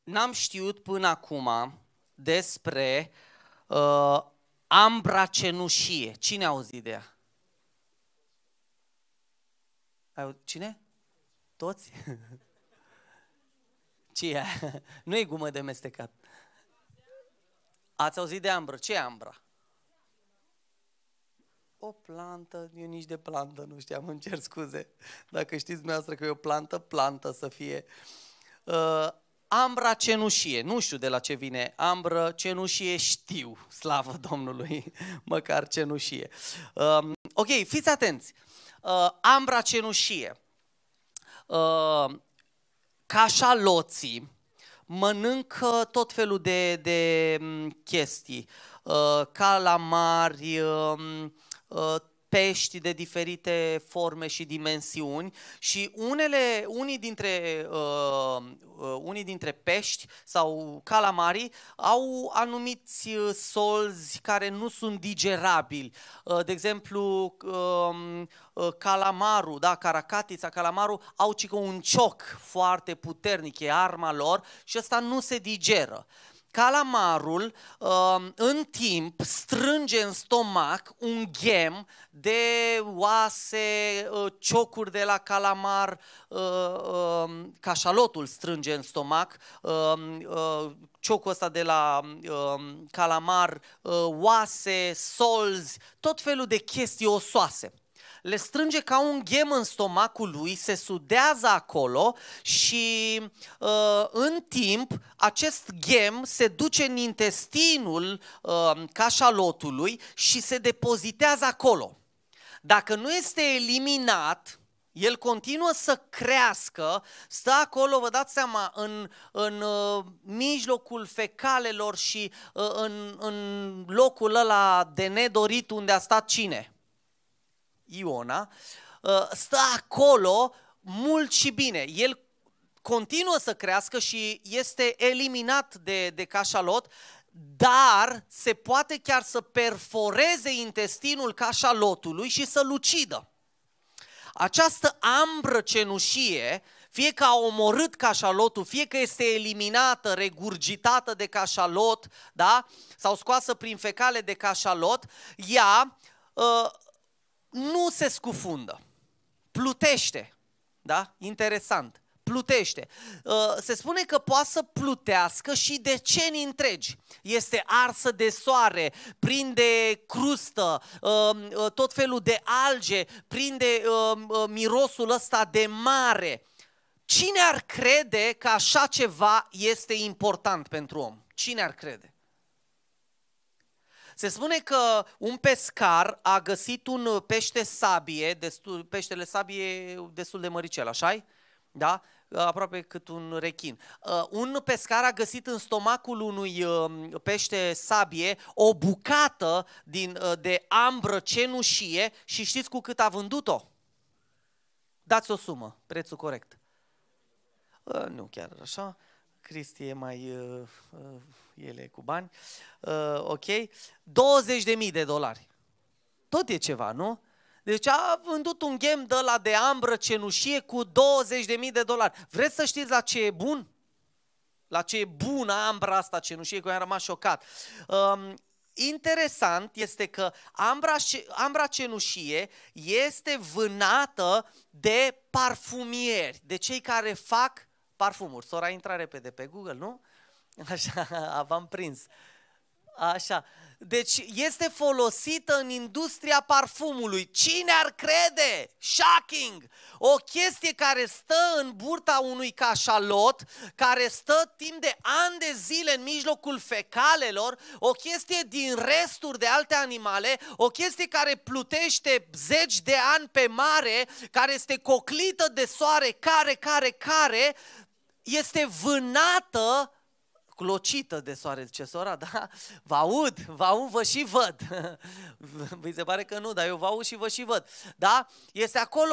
n-am știut până acum despre ambra cenușie. Cine a auzit de ea? Cine? Toți? Ce e? Nu e gumă de mestecat. Ați auzit de ambră? Ce e ambra? O plantă, eu nici de plantă nu știam, îmi cer scuze. Dacă știți dumneavoastră că e o plantă, plantă să fie. Ambra cenușie, nu știu de la ce vine ambră, cenușie știu, slavă Domnului, măcar cenușie. Ok, fiți atenți. Ambra cenușie. Cașaloții mănâncă tot felul de chestii, calamari, pești de diferite forme și dimensiuni și unii dintre pești sau calamarii au anumiți solzi care nu sunt digerabili. De exemplu, calamarul, da, caracatița, calamarul au un cioc foarte puternic, e arma lor și ăsta nu se digeră. Calamarul în timp strânge în stomac un ghem de oase, ciocuri de la calamar, cașalotul strânge în stomac, ciocul ăsta de la calamar, oase, solzi, tot felul de chestii osoase. Le strânge ca un ghem în stomacul lui, se sudează acolo și în timp acest ghem se duce în intestinul cașalotului și se depozitează acolo. Dacă nu este eliminat, el continuă să crească, stă acolo, vă dați seama, în mijlocul fecalelor și în locul ăla de nedorit unde a stat cine? Iona, stă acolo mult și bine. El continuă să crească și este eliminat de cașalot, dar se poate chiar să perforeze intestinul cașalotului și să-l ucidă. Această ambră cenușie, fie că a omorât cașalotul, fie că este eliminată, regurgitată de cașalot, da? Sau scoasă prin fecale de cașalot, ea nu se scufundă, plutește, da? Interesant, plutește. Se spune că poate să plutească și decenii întregi. Este arsă de soare, prinde crustă, tot felul de alge, prinde mirosul ăsta de mare. Cine ar crede că așa ceva este important pentru om? Cine ar crede? Se spune că un pescar a găsit un pește sabie, peștele sabie destul de măricel, așa-i? Da? Aproape cât un rechin. Un pescar a găsit în stomacul unui pește sabie o bucată de ambră cenușie și știți cu cât a vândut-o? Dați o sumă, prețul corect. Nu chiar așa. Cristi e mai... ele cu bani. Ok? $20.000. Tot e ceva, nu? Deci a vândut un ghem de ăla de ambră cenușie cu $20.000. Vreți să știți la ce e bun? La ce e bună ambra asta cenușie, că eu am rămas șocat. Interesant este că ambra cenușie este vânată de parfumieri, de cei care fac parfumuri. Sora, intra repede pe Google, nu? Așa, v-am prins. Așa. Deci este folosită în industria parfumului. Cine ar crede? Shocking! O chestie care stă în burta unui cașalot, care stă timp de ani de zile în mijlocul fecalelor, o chestie din resturi de alte animale, o chestie care plutește zeci de ani pe mare, care este coclită de soare, care este vânată, clocită de soare, zice sora, da? Vă aud, vă și văd. Vi se pare că nu, dar eu vă aud și vă și văd. Da? Este acolo,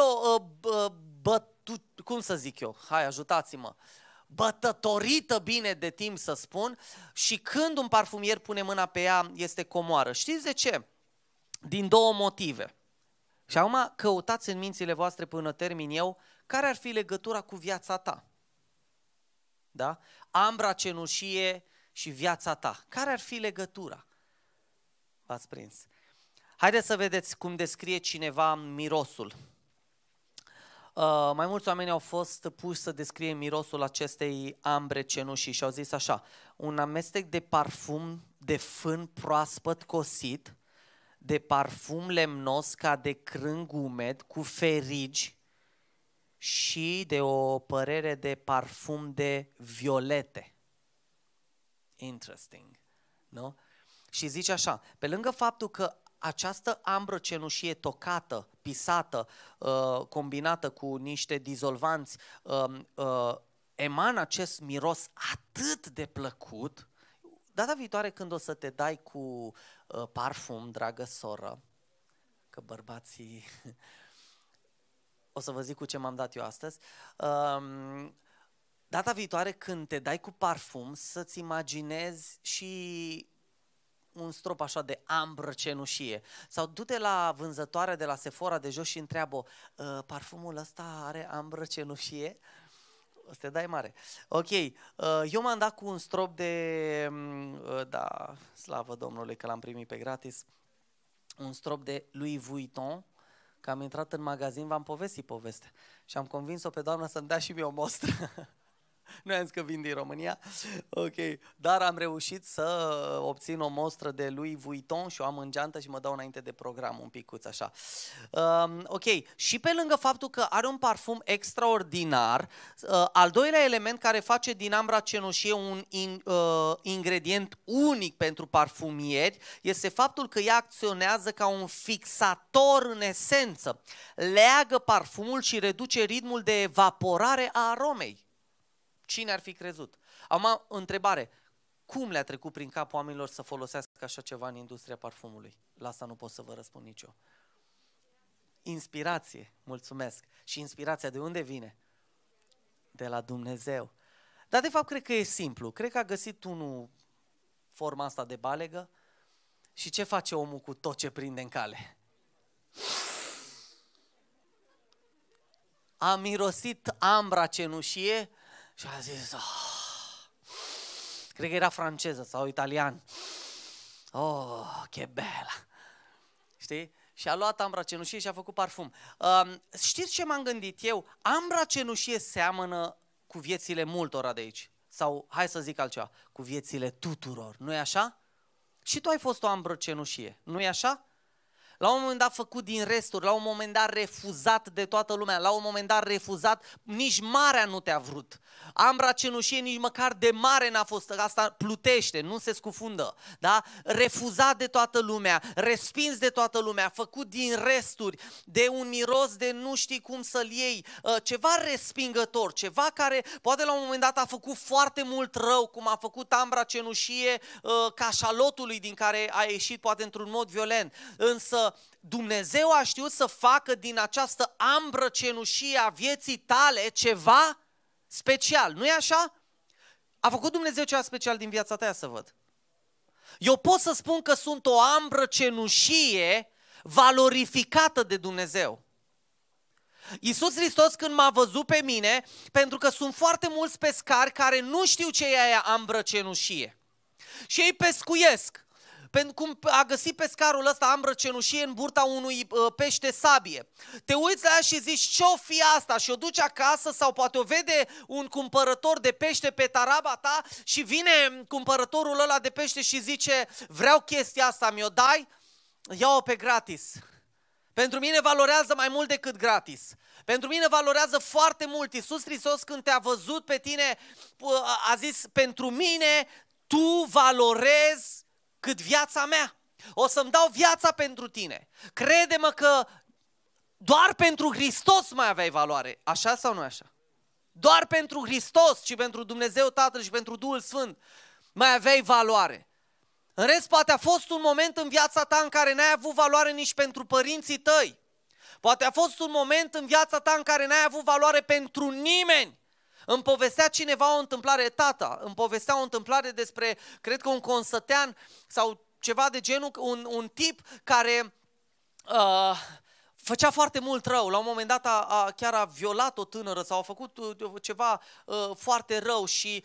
cum să zic eu? Hai, ajutați-mă. Bătătorită bine de timp, să spun, și când un parfumier pune mâna pe ea, este comoară. Știți de ce? Din două motive. Și acum căutați în mințile voastre până termin eu, care ar fi legătura cu viața ta. Da? Ambra cenușie și viața ta. Care ar fi legătura? V-ați prins. Haideți să vedeți cum descrie cineva mirosul. Mai mulți oameni au fost puși să descrie mirosul acestei ambre cenușii și au zis așa: un amestec de parfum de fân proaspăt cosit, de parfum lemnos ca de crâng umed, cu ferigi și de o părere de parfum de violete. Interesting, nu? Și zice așa, pe lângă faptul că această ambră cenușie tocată, pisată, combinată cu niște dizolvanți, emană acest miros atât de plăcut. Data viitoare când o să te dai cu parfum, dragă soră, că bărbații... O să vă zic cu ce m-am dat eu astăzi. Data viitoare când te dai cu parfum, să-ți imaginezi și un strop așa de ambră cenușie. Sau du-te la vânzătoarea de la Sephora de jos și întreabă: parfumul ăsta are ambră cenușie? O să te dai mare. Ok, eu m-am dat cu un strop de, da, slavă Domnului că l-am primit pe gratis, un strop de Louis Vuitton, că am intrat în magazin, v-am povestit povestea și am convins-o pe doamnă să-mi dea și mie o mostră. Nu am zis că vin din România, ok, dar am reușit să obțin o mostră de Louis Vuitton și o am în geantă și mă dau înainte de program un picuț așa. Ok, și pe lângă faptul că are un parfum extraordinar, al doilea element care face din ambra cenușie un ingredient unic pentru parfumieri este faptul că ea acționează ca un fixator în esență. Leagă parfumul și reduce ritmul de evaporare a aromei. Cine ar fi crezut? Acum, întrebare. Cum le-a trecut prin cap oamenilor să folosească așa ceva în industria parfumului? La asta nu pot să vă răspund nici eu. Inspirație, mulțumesc. Și inspirația de unde vine? De la Dumnezeu. Dar de fapt cred că e simplu. Cred că a găsit unul forma asta de balegă și ce face omul cu tot ce prinde în cale? A mirosit ambra cenușie și a zis, cred că era franceză sau italian. Oh, che bella! Știi? Și a luat ambra cenușie și a făcut parfum. Știți ce m-am gândit eu? Ambra cenușie seamănă cu viețile multora de aici. Sau, hai să zic altceva, cu viețile tuturor. Nu-i așa? Și tu ai fost o ambră cenușie. Nu-i așa? La un moment dat făcut din resturi, la un moment dat refuzat de toată lumea, la un moment dat refuzat, nici marea nu te-a vrut. Ambra cenușie nici măcar de mare n-a fost, asta plutește, nu se scufundă. Da? Refuzat de toată lumea, respins de toată lumea, făcut din resturi, de un miros de nu știi cum să-l iei, ceva respingător, ceva care poate la un moment dat a făcut foarte mult rău, cum a făcut ambra cenușie cașalotului din care a ieșit poate într-un mod violent. Însă Dumnezeu a știut să facă din această ambră cenușie a vieții tale ceva special, nu-i așa? A făcut Dumnezeu ceva special din viața ta, să văd. Eu pot să spun că sunt o ambră cenușie valorificată de Dumnezeu. Iisus Hristos când m-a văzut pe mine, pentru că sunt foarte mulți pescari care nu știu ce e aia ambră cenușie și ei pescuiesc. Pentru cum a găsit pescarul ăsta ambră cenușie în burta unui pește sabie. Te uiți la ea și zici, ce-o fi asta? Și o duci acasă sau poate o vede un cumpărător de pește pe taraba ta și vine cumpărătorul ăla de pește și zice, vreau chestia asta, mi-o dai? Ia-o pe gratis. Pentru mine valorează mai mult decât gratis. Pentru mine valorează foarte mult. Iisus Hristos când te-a văzut pe tine a zis, pentru mine tu valorezi cât viața mea. O să-mi dau viața pentru tine. Crede-mă că doar pentru Hristos mai aveai valoare. Așa sau nu așa? Doar pentru Hristos și pentru Dumnezeu Tatăl și pentru Duhul Sfânt mai aveai valoare. În rest, poate a fost un moment în viața ta în care n-ai avut valoare nici pentru părinții tăi. Poate a fost un moment în viața ta în care n-ai avut valoare pentru nimeni. Îmi povestea cineva o întâmplare, tata, îmi povestea o întâmplare despre, cred că un consătean sau ceva de genul, un tip care făcea foarte mult rău. La un moment dat chiar a violat o tânără sau a făcut ceva foarte rău și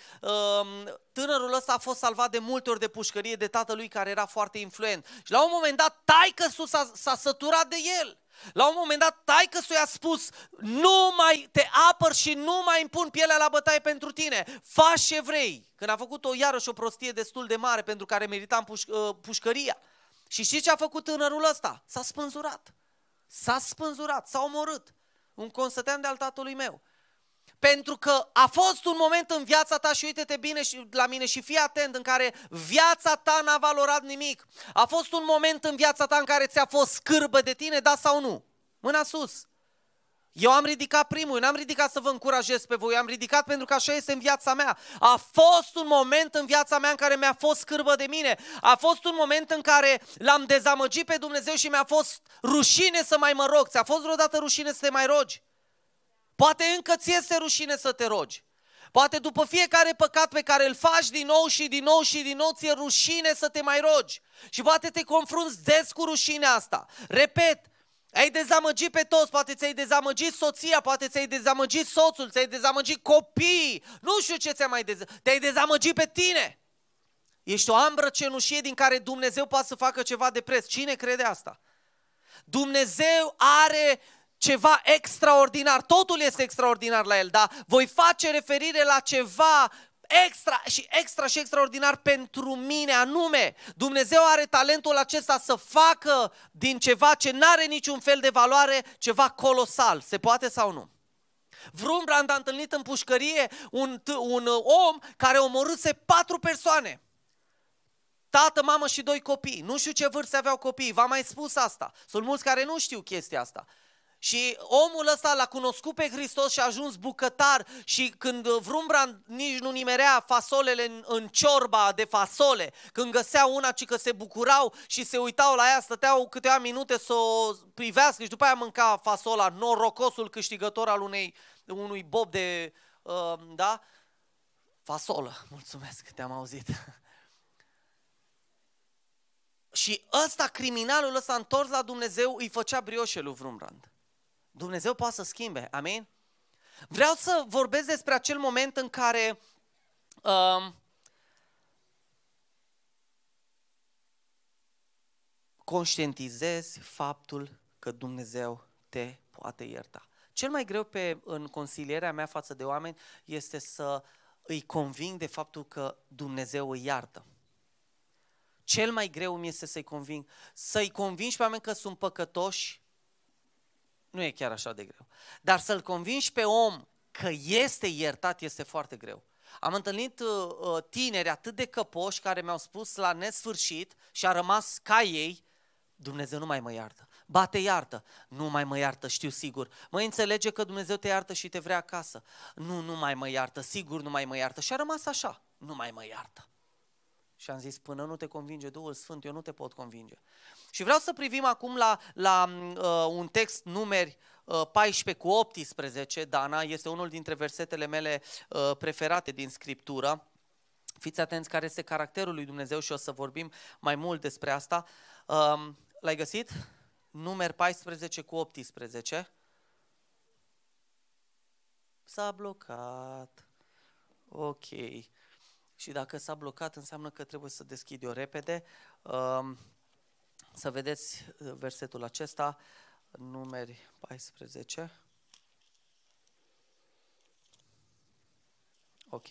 tânărul ăsta a fost salvat de multe ori de pușcărie de tatălui care era foarte influent. Și la un moment dat taică-su s-a săturat de el. La un moment dat taică-su i-a spus: nu mai te apăr și nu mai impun pielea la bătaie pentru tine. Faci ce vrei. Când a făcut iarăși o prostie destul de mare pentru care merita pușcăria. Și știți ce a făcut tânărul ăsta? S-a spânzurat. S-a spânzurat, s-a omorât. Un consătean de-al tatălui meu. Pentru că a fost un moment în viața ta, și uite-te bine la mine și fii atent, în care viața ta n-a valorat nimic. A fost un moment în viața ta în care ți-a fost scârbă de tine, da sau nu? Mâna sus. Eu am ridicat primul, eu n-am ridicat să vă încurajez pe voi, eu am ridicat pentru că așa este în viața mea. A fost un moment în viața mea în care mi-a fost scârbă de mine. A fost un moment în care l-am dezamăgit pe Dumnezeu și mi-a fost rușine să mai mă rog. Ți-a fost vreodată rușine să te mai rogi? Poate încă ți este rușine să te rogi. Poate după fiecare păcat pe care îl faci din nou și din nou și din nou, ți-e rușine să te mai rogi. Și poate te confrunți des cu rușinea asta. Repet, ai dezamăgit pe toți, poate ți-ai dezamăgit soția, poate ți-ai dezamăgit soțul, ți-ai dezamăgit copiii, nu știu ce ți-ai mai dezamăgit, te-ai dezamăgit pe tine. Ești o ambră cenușie din care Dumnezeu poate să facă ceva de preț. Cine crede asta? Dumnezeu are ceva extraordinar, totul este extraordinar la El, dar voi face referire la ceva extra și extraordinar pentru mine, anume, Dumnezeu are talentul acesta să facă din ceva ce n-are niciun fel de valoare, ceva colosal. Se poate sau nu? Wurmbrand a întâlnit în pușcărie un om care omorâse 4 persoane. Tată, mamă și 2 copii. Nu știu ce vârste aveau copiii, v-am mai spus asta. Sunt mulți care nu știu chestia asta. Și omul ăsta l-a cunoscut pe Hristos și a ajuns bucătar și când Wurmbrand nici nu nimerea fasolele în ciorba de fasole, când găsea una, ci că se bucurau și se uitau la ea, stăteau câteva minute să o privească și după aia mânca fasola, norocosul câștigător al unui bob de, fasolă. Mulțumesc, te-am auzit. Și ăsta, criminalul ăsta întors la Dumnezeu, îi făcea brioșe lui Wurmbrand. Dumnezeu poate să schimbe, amin? Vreau să vorbesc despre acel moment în care conștientizezi faptul că Dumnezeu te poate ierta. Cel mai greu în consilierea mea față de oameni este să îi conving de faptul că Dumnezeu îi iartă. Cel mai greu mi este să-i convingi pe oameni că sunt păcătoși. Nu e chiar așa de greu. Dar să-l convingi pe om că este iertat este foarte greu. Am întâlnit tineri atât de căpoși care mi-au spus la nesfârșit și a rămas ca ei: Dumnezeu nu mai mă iartă. Ba, te iartă. Nu mai mă iartă, știu sigur. Măi, înțelege că Dumnezeu te iartă și te vrea acasă. Nu mai mă iartă, sigur nu mai mă iartă. Și a rămas așa: nu mai mă iartă. Și am zis: până nu te convinge Duhul Sfânt, eu nu te pot convinge. Și vreau să privim acum la un text, Numeri 14:18, Dana, este unul dintre versetele mele preferate din Scriptură. Fiți atenți care este caracterul lui Dumnezeu și o să vorbim mai mult despre asta. L-ai găsit? Numeri 14:18. S-a blocat. Ok. Și dacă s-a blocat, înseamnă că trebuie să deschid eu repede. Să vedeți versetul acesta, Numeri 14. Ok.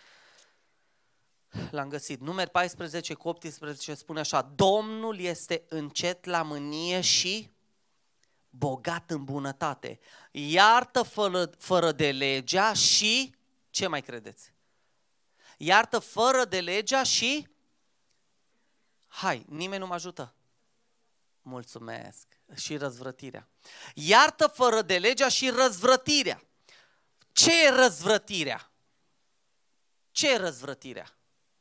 L-am găsit. Numeri 14:18 spune așa: Domnul este încet la mânie și bogat în bunătate. Iartă fără de legea și... Ce mai credeți? Iartă fără de legea și... Hai, nimeni nu mă ajută. Mulțumesc. Și răzvrătirea. Iartă fără de legea și răzvrătirea. Ce e răzvrătirea? Ce e răzvrătirea?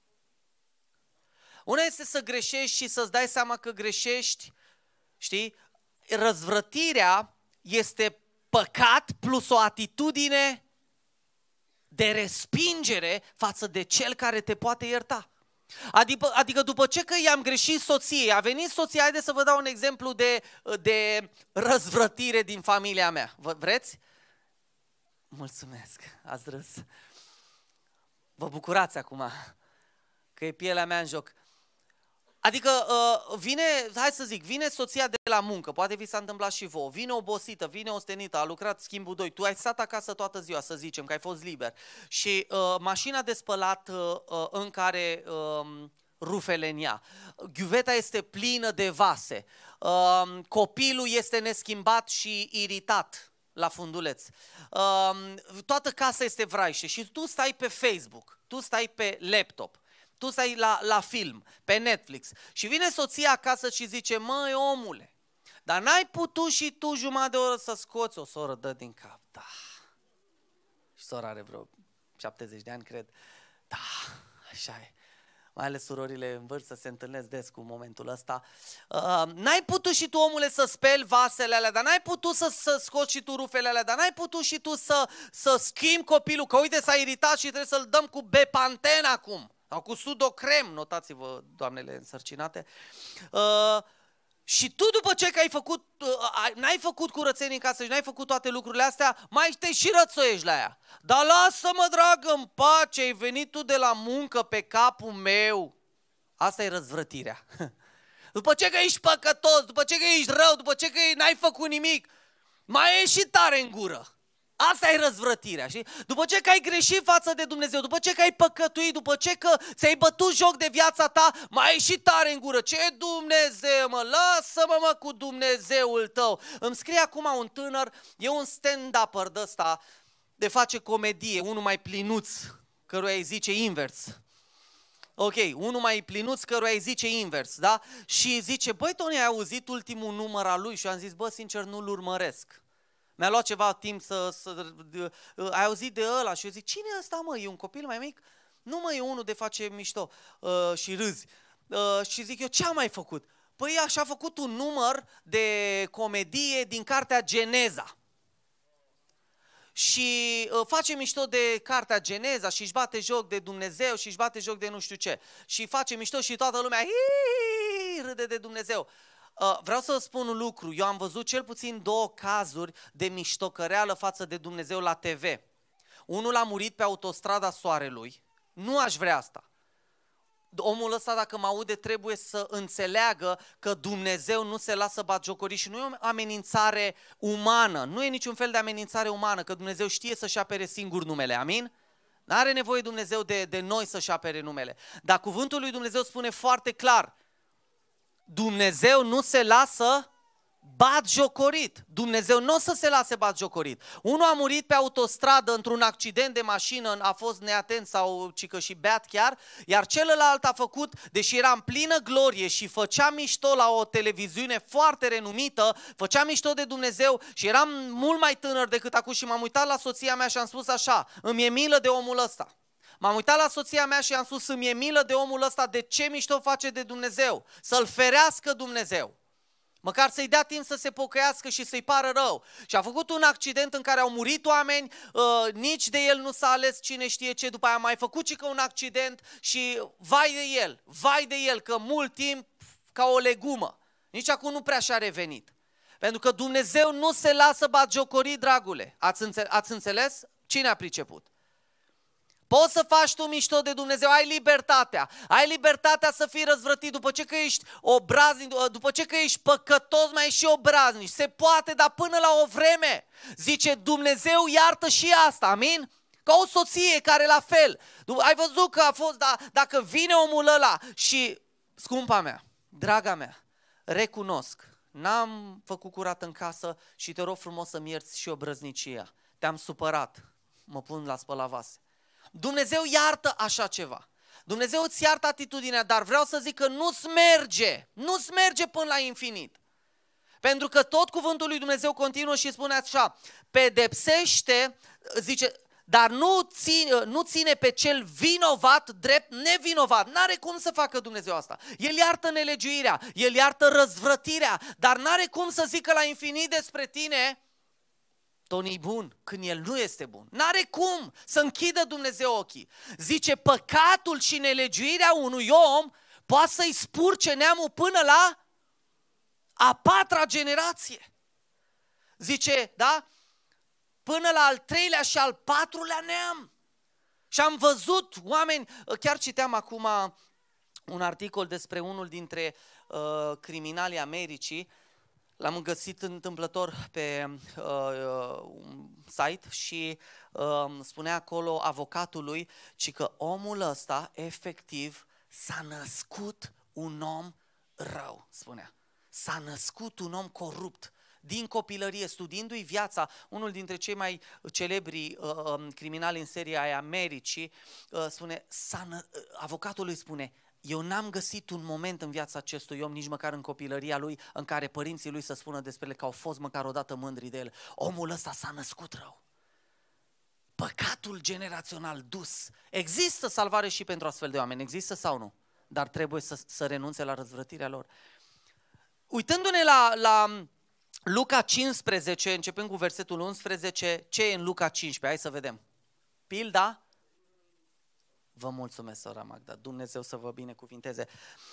Una este să greșești și să-ți dai seama că greșești, știi? Răzvrătirea este păcat plus o atitudine de respingere față de cel care te poate ierta. Adică după ce că i-am greșit soției, a venit soția, haideți să vă dau un exemplu de răzvrătire din familia mea. Vreți? Mulțumesc, ați râs. Vă bucurați acum că e pielea mea în joc. Adică vine soția de la muncă, poate vi s-a întâmplat și vouă, vine obosită, vine ostenită, a lucrat schimbul 2, tu ai stat acasă toată ziua, să zicem, că ai fost liber. Și mașina de spălat încă are rufele în ea, ghiuveta este plină de vase, copilul este neschimbat și iritat la funduleț, toată casa este vraișe și tu stai pe Facebook, tu stai pe laptop, tu stai la film, pe Netflix și vine soția acasă și zice, măi omule, dar n-ai putut și tu jumătate de oră să scoți? O soră dă din cap, da. Și sora are vreo 70 de ani, cred. Da, așa e. Mai ales surorile în vârstă se întâlnesc des cu momentul ăsta. N-ai putut și tu, omule, să speli vasele alea, dar n-ai putut să scoți și tu rufele alea, dar n-ai putut și tu să schimbi copilul, că uite s-a iritat și trebuie să-l dăm cu Bepanten acum. Sau cu Sudocrem, notați-vă, doamnele însărcinate. Și tu după ce că n-ai făcut curățenie în casă și n-ai făcut toate lucrurile astea, mai te și rățoiești la ea. Dar lasă-mă, dragă, în pace, ai venit tu de la muncă pe capul meu. Asta e răzvrătirea. După ce că ești păcătos, după ce că ești rău, după ce că n-ai făcut nimic, mai e și tare în gură. Asta e răzvrătirea, știi? După ce că ai greșit față de Dumnezeu, după ce că ai păcătuit, după ce că ți-ai bătut joc de viața ta, mai e și tare în gură. Ce Dumnezeu, mă? Lasă-mă, mă, cu Dumnezeul tău. Îmi scrie acum un tânăr, e un stand-upper de ăsta, de face comedie, unul mai plinuț, căruia îi zice invers. Ok, unul mai plinuț, căruia îi zice invers, da? Și zice, băi, Tony, ai auzit ultimul număr al lui? Și eu am zis, bă, sincer, nu-l urmăresc. Mi-a luat ceva timp ai auzit de ăla? Și eu zic, cine e ăsta, mă? E un copil mai mic? Nu, mă, e unul de face mișto și râzi. Și zic eu, ce am mai făcut? Păi așa a făcut un număr de comedie din cartea Geneza. Și face mișto de cartea Geneza și își bate joc de Dumnezeu și își bate joc de nu știu ce. Și face mișto și toată lumea râde de Dumnezeu. Vreau să vă spun un lucru, eu am văzut cel puțin 2 cazuri de miștocăreală față de Dumnezeu la TV. Unul a murit pe autostrada Soarelui, nu aș vrea asta. Omul ăsta, dacă mă aude, trebuie să înțeleagă că Dumnezeu nu se lasă batjocorit și nu e o amenințare umană, nu e niciun fel de amenințare umană, că Dumnezeu știe să-și apere singur numele, amin? N-are nevoie Dumnezeu de noi să-și apere numele, dar cuvântul lui Dumnezeu spune foarte clar, Dumnezeu nu se lasă batjocorit. Dumnezeu nu o să se lase batjocorit. Unul a murit pe autostradă într-un accident de mașină, a fost neatent sau cică și beat chiar, iar celălalt a făcut, deși era în plină glorie și făcea mișto la o televiziune foarte renumită, făcea mișto de Dumnezeu și eram mult mai tânăr decât acum și m-am uitat la soția mea și am spus așa, îmi e milă de omul ăsta. M-am uitat la soția mea și am spus, îmi e milă de omul ăsta, de ce mișto face de Dumnezeu? Să-l ferească Dumnezeu. Măcar să-i dea timp să se pocăiască și să-i pară rău. Și a făcut un accident în care au murit oameni, nici de el nu s-a ales cine știe ce, după aia a mai făcut și că un accident și vai de el, că mult timp ca o legumă. Nici acum nu prea și-a revenit. Pentru că Dumnezeu nu se lasă batjocorit, dragule. Ați înțeles? Cine a priceput? Poți să faci tu mișto de Dumnezeu, ai libertatea să fii răzvrătit după ce că ești obraznic, după ce că ești păcătos, mai ești și obraznic. Se poate, dar până la o vreme, zice Dumnezeu, iartă și asta, amin? Ca o soție care la fel, ai văzut că a fost, dacă vine omul ăla și, scumpa mea, draga mea, recunosc, n-am făcut curat în casă și te rog frumos să-mi ierți și obrăznicia. Te-am supărat, mă pun la spăla vase. Dumnezeu iartă așa ceva. Dumnezeu îți iartă atitudinea, dar vreau să zic că nu-ți merge până la infinit. Pentru că tot cuvântul lui Dumnezeu continuă și spune așa, pedepsește, zice, dar nu ține pe cel vinovat drept nevinovat. N-are cum să facă Dumnezeu asta. El iartă nelegiuirea, El iartă răzvrătirea, dar n-are cum să zică la infinit despre tine, Tony e bun când el nu este bun. N-are cum să închidă Dumnezeu ochii. Zice, păcatul și nelegiuirea unui om poate să-i spurce neamul până la a 4-a generație. Zice, da? Până la al 3-lea și al 4-lea neam. Și am văzut oameni, chiar citeam acum un articol despre unul dintre criminalii Americii. L-am găsit întâmplător pe un site și spunea acolo avocatul lui că omul ăsta efectiv s-a născut un om rău, spunea. S-a născut un om corupt. Din copilărie, studiindu-i viața, unul dintre cei mai celebri criminali în seria ai Americii, avocatul lui spune, eu n-am găsit un moment în viața acestui om, nici măcar în copilăria lui, în care părinții lui să spună despre el că au fost măcar odată mândri de el. Omul ăsta s-a născut rău. Păcatul generațional dus. Există salvare și pentru astfel de oameni, există sau nu? Dar trebuie să renunțe la răzvrătirea lor. Uitându-ne la Luca 15, începând cu versetul 11, ce e în Luca 15? Hai să vedem. Pilda? Vă mulțumesc, sora Magda, Dumnezeu să vă binecuvinteze.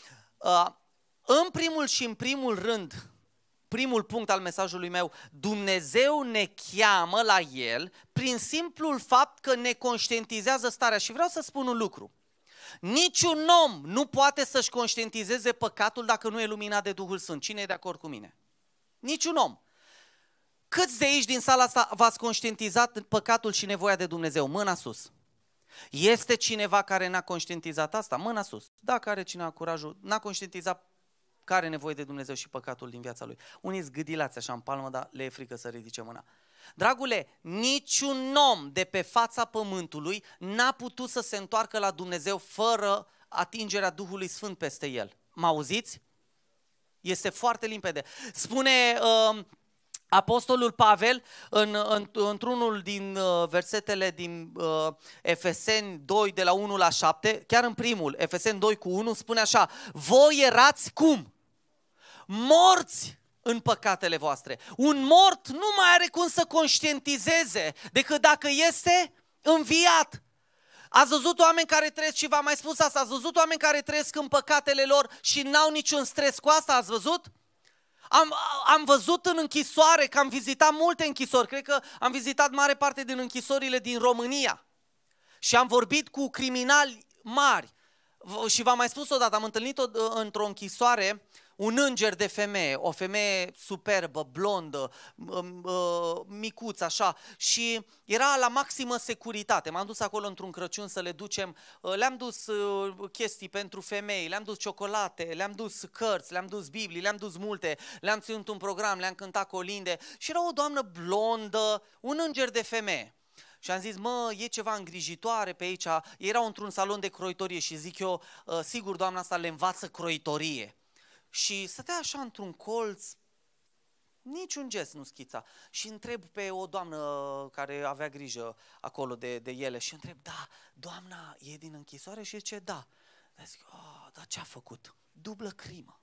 În primul și în primul rând, primul punct al mesajului meu, Dumnezeu ne cheamă la El prin simplul fapt că ne conștientizează starea. Și vreau să spun un lucru. Niciun om nu poate să-și conștientizeze păcatul dacă nu e luminat de Duhul Sfânt. Cine e de acord cu mine? Niciun om. Câți de aici din sala asta v-ați conștientizat păcatul și nevoia de Dumnezeu? Mâna sus. Este cineva care n-a conștientizat asta? Mâna sus. Dacă are cineva curajul, n-a conștientizat că are nevoie de Dumnezeu și păcatul din viața lui. Unii zgâdilați așa în palmă, dar le e frică să ridice mâna. Dragule, niciun om de pe fața pământului n-a putut să se întoarcă la Dumnezeu fără atingerea Duhului Sfânt peste el. Mă auziți? Este foarte limpede. Spune Apostolul Pavel într-unul din versetele din Efeseni 2 de la 1 la 7, chiar în primul, Efeseni 2 cu 1, spune așa: voi erați cum? Morți în păcatele voastre. Un mort nu mai are cum să conștientizeze decât dacă este înviat. Ați văzut oameni care trăiesc, și v-am mai spus asta, ați văzut oameni care trăiesc în păcatele lor și n-au niciun stres cu asta, ați văzut? Am văzut în închisoare, că am vizitat multe închisori, cred că am vizitat mare parte din închisorile din România și am vorbit cu criminali mari și v-am mai spus odată, am întâlnit într-o închisoare un înger de femeie, o femeie superbă, blondă, micuță așa, și era la maximă securitate. M-am dus acolo într-un Crăciun să le ducem, le-am dus chestii pentru femei, le-am dus ciocolate, le-am dus cărți, le-am dus Biblii, le-am dus multe, le-am ținut un program, le-am cântat colinde și era o doamnă blondă, un înger de femeie. Și am zis, mă, e ceva îngrijitoare pe aici. Erau într-un salon de croitorie și zic eu, sigur doamna asta le învață croitorie. Și stătea așa într-un colț, niciun gest nu schița. Și întreb pe o doamnă care avea grijă acolo de ele și întreb, da, doamna e din închisoare? Și zice, da. Dar zic, dar ce a făcut? Dublă crimă.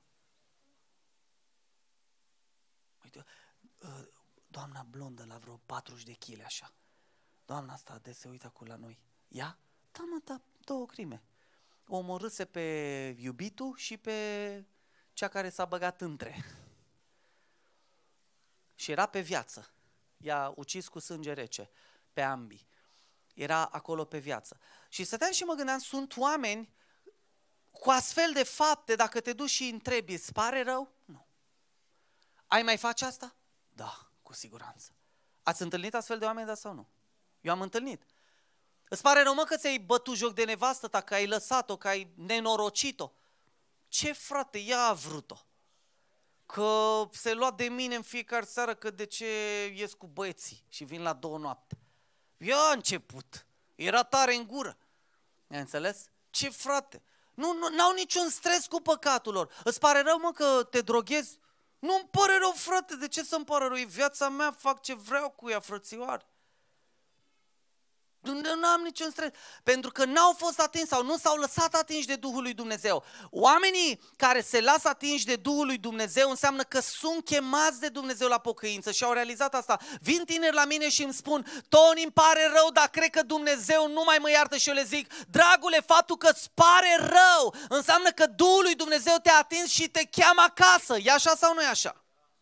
Uite, doamna blondă la vreo 40 de kg așa. Doamna asta de se uită acolo la noi. Ea? Da, mă, da, 2 crime. O omorâse pe iubitul și pe cea care s-a băgat între. Și era pe viață. I-a ucis cu sânge rece pe ambii. Era acolo pe viață. Și stăteam și mă gândeam, sunt oameni cu astfel de fapte, dacă te duci și întrebi, îți pare rău? Nu. Ai mai face asta? Da, cu siguranță. Ați întâlnit astfel de oameni, da sau nu? Eu am întâlnit. Îți pare rău, mă, că ți-ai bătut joc de nevastă ta, că ai lăsat-o, că ai nenorocit-o? Ce, frate, ea a vrut-o? Că se lua de mine în fiecare seară, că de ce ies cu băieții și vin la 2 noapte. Ea a început. Era tare în gură. Ai înțeles? Ce, frate? N-au niciun stres cu păcatul lor. Îți pare rău, mă, că te droghezi? Nu-mi pare rău, frate. De ce să-mi pare rău? E viața mea, fac ce vreau cu ea, frățioare. Nu am niciun stres. Pentru că n-au fost atinși sau nu s-au lăsat atinși de Duhul lui Dumnezeu. Oamenii care se lasă atinși de Duhul lui Dumnezeu înseamnă că sunt chemați de Dumnezeu la pocăință și au realizat asta. Vin tineri la mine și îmi spun: Toni, îmi pare rău, dar cred că Dumnezeu nu mai mă iartă. Și eu le zic: dragule, faptul că îți pare rău înseamnă că Duhul lui Dumnezeu te-a atins și te cheamă acasă. E așa sau nu e așa?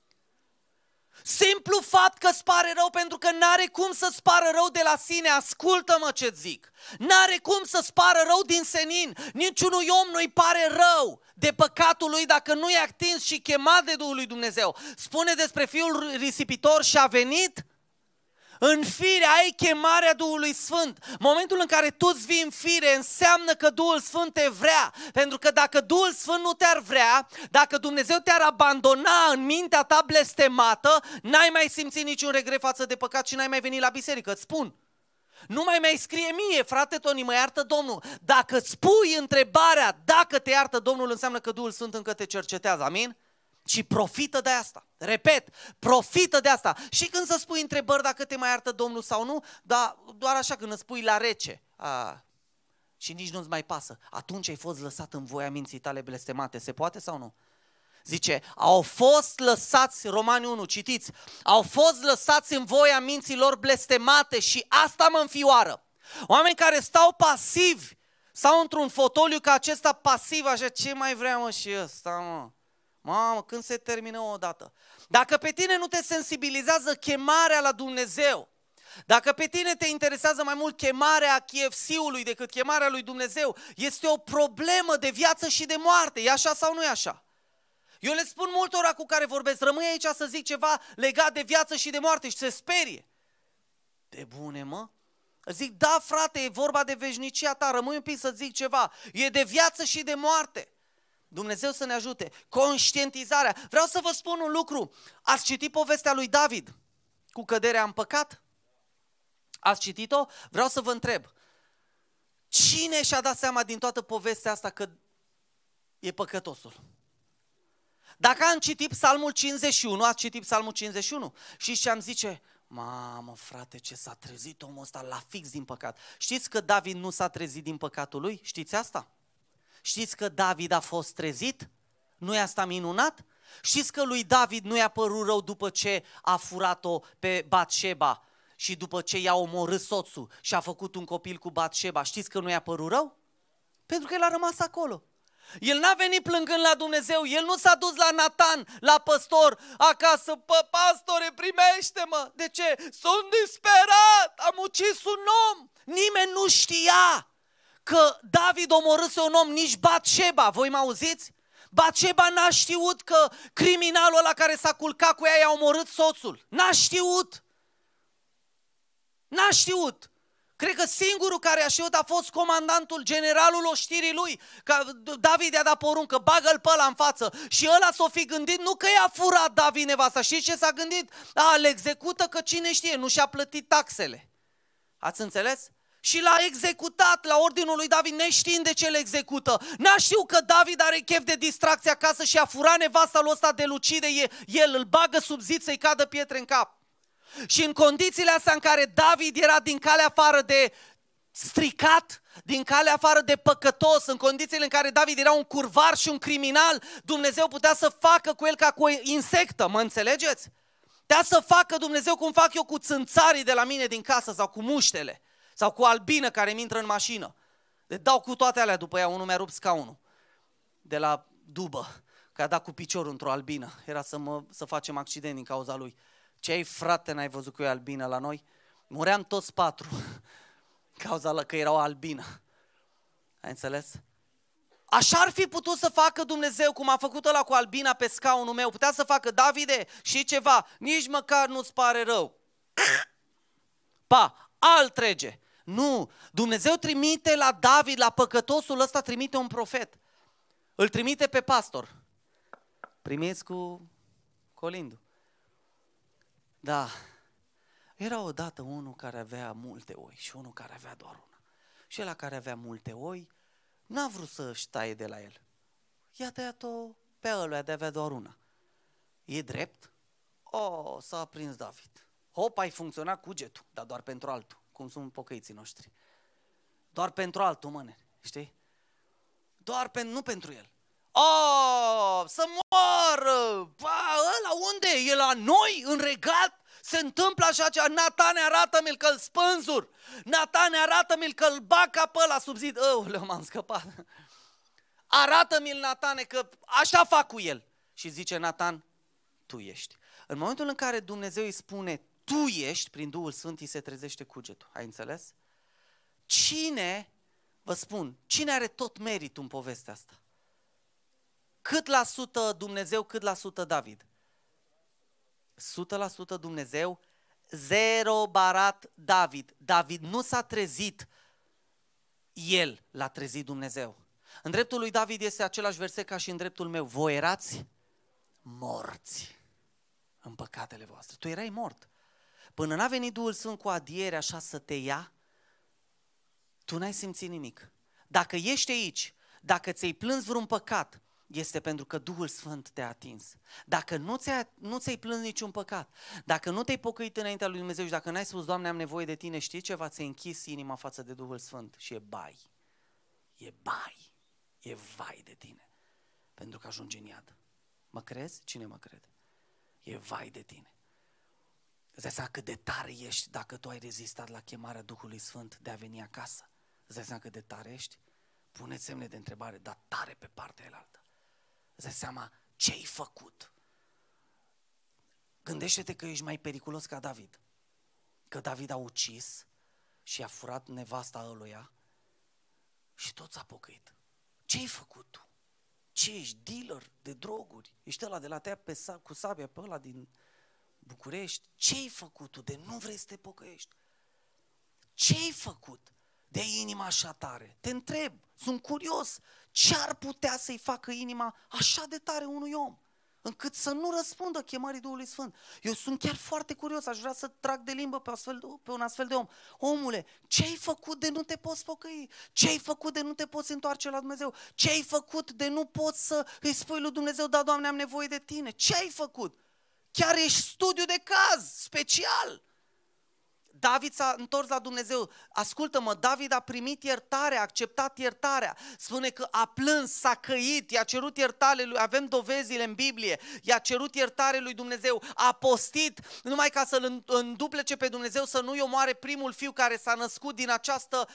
Simplu fapt că îți pare rău, pentru că n-are cum să-ți pară rău de la sine. Ascultă-mă ce zic. N-are cum să-ți pară rău din senin. Niciunui om nu-i pare rău de păcatul lui dacă nu e atins și chemat de Duhul lui Dumnezeu. Spune despre fiul risipitor: și a venit în fire. Ai chemarea Duhului Sfânt. Momentul în care tu îți vii în fire înseamnă că Duhul Sfânt te vrea. Pentru că dacă Duhul Sfânt nu te-ar vrea, dacă Dumnezeu te-ar abandona în mintea ta blestemată, n-ai mai simțit niciun regret față de păcat și n-ai mai venit la biserică, îți spun. Nu mai scrie mie: frate Toni, mă iartă Domnul. Dacă îți pui întrebarea dacă te iartă Domnul, înseamnă că Duhul Sfânt încă te cercetează, amin? Și profită de asta. Repet, profită de asta. Și când să spui întrebări dacă te mai iartă Domnul sau nu, dar doar așa când îți spui la rece și nici nu-ți mai pasă, atunci ai fost lăsat în voia minții tale blestemate. Se poate sau nu? Zice, au fost lăsați, Romani 1, citiți, au fost lăsați în voia minților blestemate și asta mă înfioară. Oameni care stau pasivi, stau într-un fotoliu ca acesta pasiv, așa: ce mai vrea mă și ăsta, mă? Mamă, când se termină odată? Dacă pe tine nu te sensibilizează chemarea la Dumnezeu, dacă pe tine te interesează mai mult chemarea KFC-ului decât chemarea lui Dumnezeu, este o problemă de viață și de moarte. E așa sau nu e așa? Eu le spun multora cu care vorbesc: rămâi aici să zic ceva legat de viață și de moarte, și se sperie. De bune, mă? Zic: da, frate, e vorba de veșnicia ta, rămâi un pic să zic ceva. E de viață și de moarte. Dumnezeu să ne ajute. Conștientizarea. Vreau să vă spun un lucru. Ați citit povestea lui David cu căderea în păcat? Ați citit-o? Vreau să vă întreb: cine și-a dat seama din toată povestea asta că e păcătosul? Dacă am citit Psalmul 51, ați citit Psalmul 51? Și ce am zice? Mamă, frate, ce s-a trezit omul ăsta la fix din păcat. Știți că David nu s-a trezit din păcatul lui? Știți asta? Știți că David a fost trezit? Nu e asta minunat? Știți că lui David nu i-a părut rău după ce a furat-o pe Batșeba și după ce i-a omorât soțul și a făcut un copil cu Batșeba? Știți că nu i-a părut rău? Pentru că el a rămas acolo. El n-a venit plângând la Dumnezeu, el nu s-a dus la Natan, la păstor, acasă: pastore, primește-mă. De ce? Sunt disperat, am ucis un om. Nimeni nu știa că David omorâse un om, nici Batșeba. Voi mă auziți? Batșeba n-a știut că criminalul ăla care s-a culcat cu ea i-a omorât soțul. N-a știut. N-a știut. Cred că singurul care a știut a fost comandantul, generalul oștirii lui. Că David i-a dat poruncă: bagă-l pe ăla în față. Și ăla s-o fi gândit nu că i-a furat David nevasta. Știți ce s-a gândit? Le execută, că cine știe, nu și-a plătit taxele. Ați înțeles? Și l-a executat la ordinul lui David, neștiind de ce le execută. N-a știut că David are chef de distracție acasă și a furat nevasta lui ăsta de lucide. El îl bagă sub zid să-i cadă pietre în cap. Și în condițiile astea în care David era din calea afară de stricat, din calea afară de păcătos, în condițiile în care David era un curvar și un criminal, Dumnezeu putea să facă cu el ca cu o insectă, mă înțelegeți? Putea să facă Dumnezeu cum fac eu cu țânțarii de la mine din casă sau cu muștele. Sau cu albină care mi intră în mașină. Le dau cu toate alea după ea. Unul mi-a rupt scaunul de la dubă, că a dat cu piciorul într-o albină. Era să facem accident din cauza lui. Ce-ai, frate, n-ai văzut că e albină la noi? Muream toți 4 cauza că era o albină. Ai înțeles? Așa ar fi putut să facă Dumnezeu cum a făcut ăla cu albina pe scaunul meu. Putea să facă: Davide, și ceva, nici măcar nu-ți pare rău. Alt trege. Nu, Dumnezeu trimite la David, la păcătosul ăsta, trimite un profet. Îl trimite pe pastor. Primiți cu colindu. Da, era odată unul care avea multe oi și unul care avea doar una. Și ăla care avea multe oi n-a vrut să-și taie de la el. I-a tăiat-o pe ăluia de avea doar una. E drept? S-a aprins David. Hop, ai funcționat cugetul, dar doar pentru altul. cum sunt pocăiții noștri. Doar pentru altul, mâne, știi? Nu pentru el. Să moară! Ăla unde e? E la noi, în regat? Se întâmplă așa ceva? Natane, arată-mi-l că-l spânzur! Natane, arată-mi-l că-l bag ca pe ăla sub zid! M-am scăpat! Arată-mi-l, Natane, că așa fac cu el! Și zice Natan, tu ești. În momentul în care Dumnezeu îi spune, tu ești, prin Duhul Sfânt, îi se trezește cugetul. Ai înțeles? Cine, vă spun, cine are tot meritul în povestea asta? Cât la sută Dumnezeu, cât la sută David? 100% Dumnezeu, 0 barat David. David nu s-a trezit, el l-a trezit Dumnezeu. În dreptul lui David este același verset ca și în dreptul meu. Voi erați morți în păcatele voastre. Tu erai mort. Până n-a venit Duhul Sfânt cu adiere așa să te ia, tu n-ai simțit nimic. Dacă ești aici, dacă ți-ai plâns vreun păcat, este pentru că Duhul Sfânt te-a atins. Dacă nu ți-ai plâns niciun păcat, dacă nu te-ai pocăit înaintea lui Dumnezeu și dacă n-ai spus, Doamne, am nevoie de Tine, știi ceva? Ți-ai închis inima față de Duhul Sfânt și e bai. E bai. E vai de tine. Pentru că ajungi în iad. Mă crezi? Cine mă crede? E vai de tine. Îți dai seama cât de tare ești dacă tu ai rezistat la chemarea Duhului Sfânt de a veni acasă? Îți dai seama cât de tare ești? Pune semne de întrebare, dar tare pe partea elaltă. Îți dai seama ce ai făcut. Gândește-te că ești mai periculos ca David. Că David a ucis și a furat nevasta ăluia și tot s-a pocăit. Ce ai făcut tu? Ce ești? Dealer de droguri? Ești ăla de la tăia cu sabia pe ăla din București? Ce ai făcut tu de nu vrei să te pocăiești? Ce ai făcut de ai inima așa tare? Te întreb, sunt curios, ce ar putea să-i facă inima așa de tare unui om, încât să nu răspundă chemării Duhului Sfânt? Eu sunt chiar foarte curios, aș vrea să trag de limbă pe un astfel de om. Omule, ce ai făcut de nu te poți pocăi? Ce ai făcut de nu te poți întoarce la Dumnezeu? Ce ai făcut de nu poți să îi spui lui Dumnezeu, da, Doamne, am nevoie de Tine? Ce ai făcut? Chiar ești studiu de caz, special. David s-a întors la Dumnezeu. Ascultă-mă, David a primit iertarea, a acceptat iertarea. Spune că a plâns, s-a căit, i-a cerut iertare lui, avem dovezile în Biblie, i-a cerut iertare lui Dumnezeu, a postit numai ca să-l înduplece pe Dumnezeu, să nu-i omoare primul fiu care s-a născut din această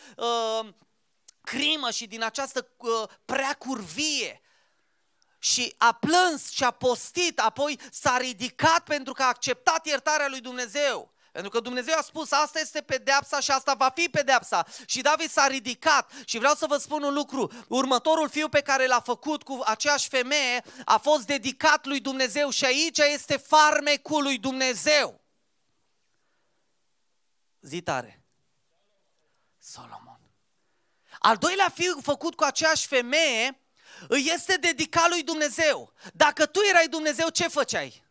crimă și din această preacurvie. Și a plâns și a postit, apoi s-a ridicat pentru că a acceptat iertarea lui Dumnezeu. Pentru că Dumnezeu a spus, asta este pedeapsa și asta va fi pedeapsa. Și David s-a ridicat și vreau să vă spun un lucru. Următorul fiu pe care l-a făcut cu aceeași femeie a fost dedicat lui Dumnezeu și aici este farmecul lui Dumnezeu. Zi tare. Solomon. Al doilea fiu făcut cu aceeași femeie îi este dedicat lui Dumnezeu. Dacă tu erai Dumnezeu, ce făceai?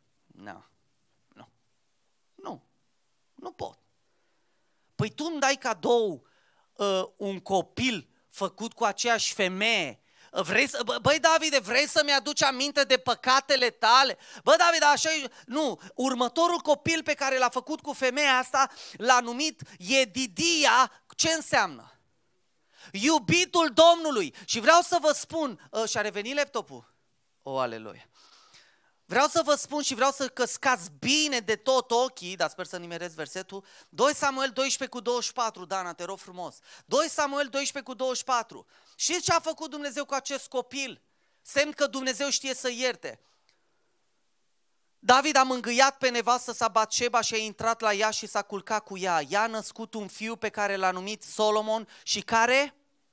Nu pot. Păi tu îmi dai cadou un copil făcut cu aceeași femeie. Băi, Davide, vrei să-mi aduci aminte de păcatele tale? Bă, Davide, așa e. Nu, următorul copil pe care l-a făcut cu femeia asta l-a numit Yedidia. Ce înseamnă? Iubitul Domnului. Și vreau să vă spun, și-a revenit laptopul? Aleluia. Vreau să vă spun și vreau să căscați bine de tot ochii, dar sper să nimerez versetul, 2 Samuel 12:24, Dana, te rog frumos. 2 Samuel 12:24. Știți ce a făcut Dumnezeu cu acest copil? Semn că Dumnezeu știe să ierte. David a mângâiat pe nevastă sa Batșeba și a intrat la ea și s-a culcat cu ea. Ea a născut un fiu pe care l-a numit Solomon și care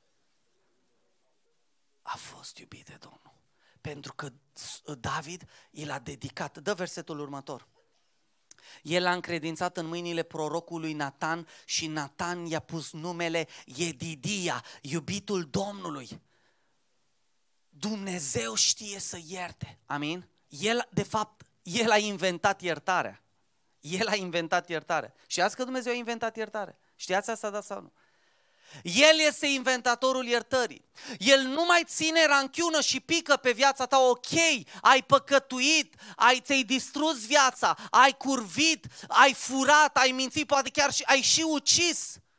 a fost iubit de Domnul. Pentru că David i l-a dedicat. Dă versetul următor. El l-a încredințat în mâinile prorocului Natan și Natan i-a pus numele Yedidia, iubitul Domnului. Dumnezeu știe să ierte. Amin? El a inventat iertarea. El a inventat iertarea. Știați că Dumnezeu a inventat iertarea? Știați asta, da sau nu? El este inventatorul iertării. El nu mai ține ranchiună și pică pe viața ta. Ok, ai păcătuit, ți-ai distrus viața, ai curvit, ai furat, ai mințit, poate chiar și ai și ucis.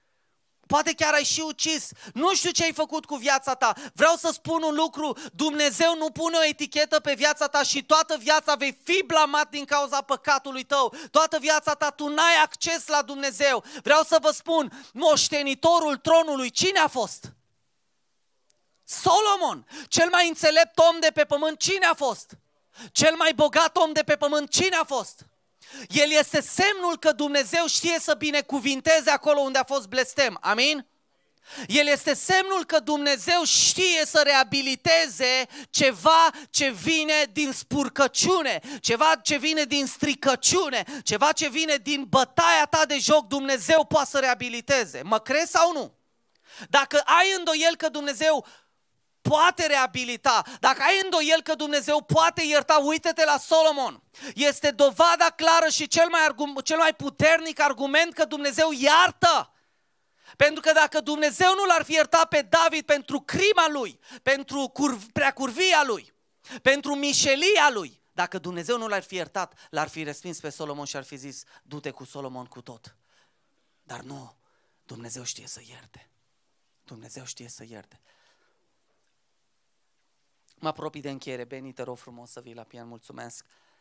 Poate chiar ai și ucis. Nu știu ce ai făcut cu viața ta. Vreau să spun un lucru. Dumnezeu nu pune o etichetă pe viața ta și toată viața vei fi blamat din cauza păcatului tău. Toată viața ta tu n-ai acces la Dumnezeu. Vreau să vă spun, moștenitorul tronului, cine a fost? Solomon. Cel mai înțelept om de pe pământ, cine a fost? Cel mai bogat om de pe pământ, cine a fost? El este semnul că Dumnezeu știe să binecuvinteze acolo unde a fost blestem. Amin? El este semnul că Dumnezeu știe să reabiliteze ceva ce vine din spurcăciune, ceva ce vine din stricăciune, ceva ce vine din bătaia ta de joc. Dumnezeu poate să reabiliteze. Mă crezi sau nu? Dacă ai îndoiel că Dumnezeu poate reabilita, dacă ai îndoiel că Dumnezeu poate ierta, uite-te la Solomon. Este dovada clară și cel mai puternic argument că Dumnezeu iartă. Pentru că dacă Dumnezeu nu l-ar fi iertat pe David pentru crima lui, pentru preacurvia lui, pentru mișelia lui, dacă Dumnezeu nu l-ar fi iertat, l-ar fi respins pe Solomon și ar fi zis, du-te cu Solomon cu tot. Dar nu, Dumnezeu știe să ierte. Dumnezeu știe să ierte. Mă apropii de încheiere. Beni, te rog frumos să vii la pian, mulțumesc.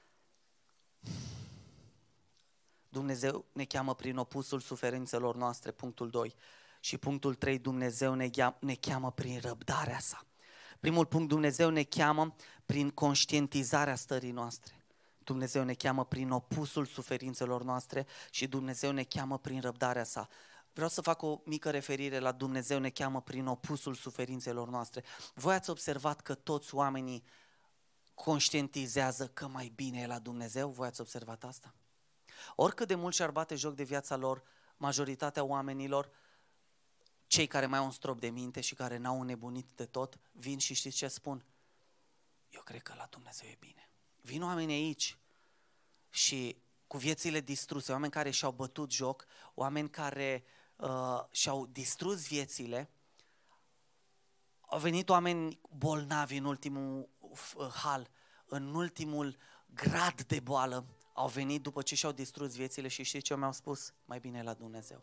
Dumnezeu ne cheamă prin opusul suferințelor noastre, punctul 2. Și punctul 3, Dumnezeu ne cheamă prin răbdarea sa. Primul punct, Dumnezeu ne cheamă prin conștientizarea stării noastre. Dumnezeu ne cheamă prin opusul suferințelor noastre și Dumnezeu ne cheamă prin răbdarea sa. Vreau să fac o mică referire la Dumnezeu ne cheamă prin opusul suferințelor noastre. Voi ați observat că toți oamenii conștientizează că mai bine e la Dumnezeu? Voi ați observat asta? Oricât de mult și-ar bate joc de viața lor, majoritatea oamenilor, cei care mai au un strop de minte și care n-au înnebunit de tot, vin și știți ce spun? Eu cred că la Dumnezeu e bine. Vin oamenii aici și cu viețile distruse, oameni care și-au bătut joc, oameni care și-au distrus viețile, au venit oameni bolnavi în ultimul hal, în ultimul grad de boală, au venit după ce și-au distrus viețile și știți ce mi-au spus? Mai bine la Dumnezeu.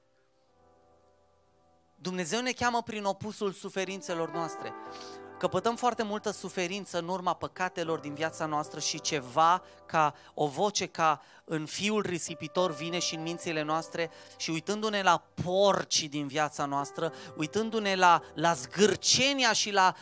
Dumnezeu ne cheamă prin opusul suferințelor noastre. Căpătăm foarte multă suferință în urma păcatelor din viața noastră și ceva ca o voce ca în fiul risipitor vine și în mințile noastre și uitându-ne la porcii din viața noastră, uitându-ne la zgârcenia și la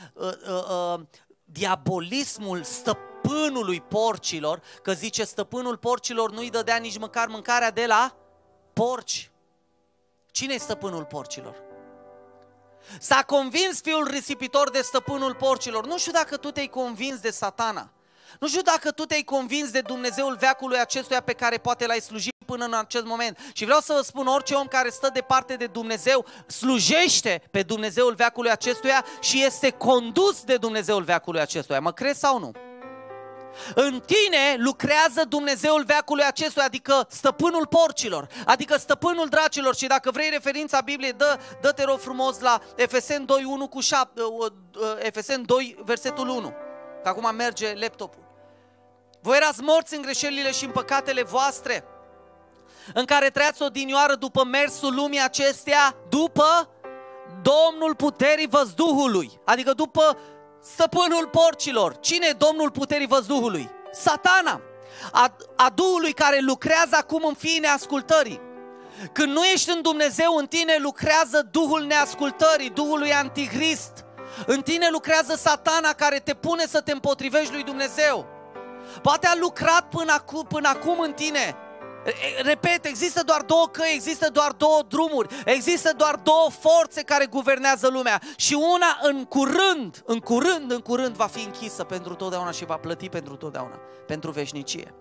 diabolismul stăpânului porcilor, că zice stăpânul porcilor nu-i dădea nici măcar mâncarea de la porci. Cine e stăpânul porcilor? S-a convins fiul risipitor de stăpânul porcilor. Nu știu dacă tu te-ai convins de Satana. Nu știu dacă tu te-ai convins de Dumnezeul veacului acestuia pe care poate l-ai slujit până în acest moment. Și vreau să vă spun, orice om care stă departe de Dumnezeu slujește pe Dumnezeul veacului acestuia și este condus de Dumnezeul veacului acestuia. Mă crezi sau nu? În tine lucrează Dumnezeul veacului acestuia, adică stăpânul porcilor, adică stăpânul dracilor. Și dacă vrei referința Bibliei, dă-te rog frumos la Efeseni 2, 1 cu 7, Efeseni 2, versetul 1, că acum merge laptopul. Voi erați morți în greșelile și în păcatele voastre, în care trăiați odinioară după mersul lumii acesteia, după Domnul puterii văzduhului, adică după stăpânul porcilor. Cine e Domnul puterii văzduhului? Satana, a Duhului care lucrează acum în fiii neascultării. Când nu ești în Dumnezeu, în tine lucrează Duhul neascultării, Duhul lui Antichrist. În tine lucrează Satana care te pune să te împotrivești lui Dumnezeu. Poate a lucrat până acum în tine. Repet, există doar două căi, există doar două drumuri, există doar două forțe care guvernează lumea și una în curând va fi închisă pentru totdeauna și va plăti pentru totdeauna, pentru veșnicie.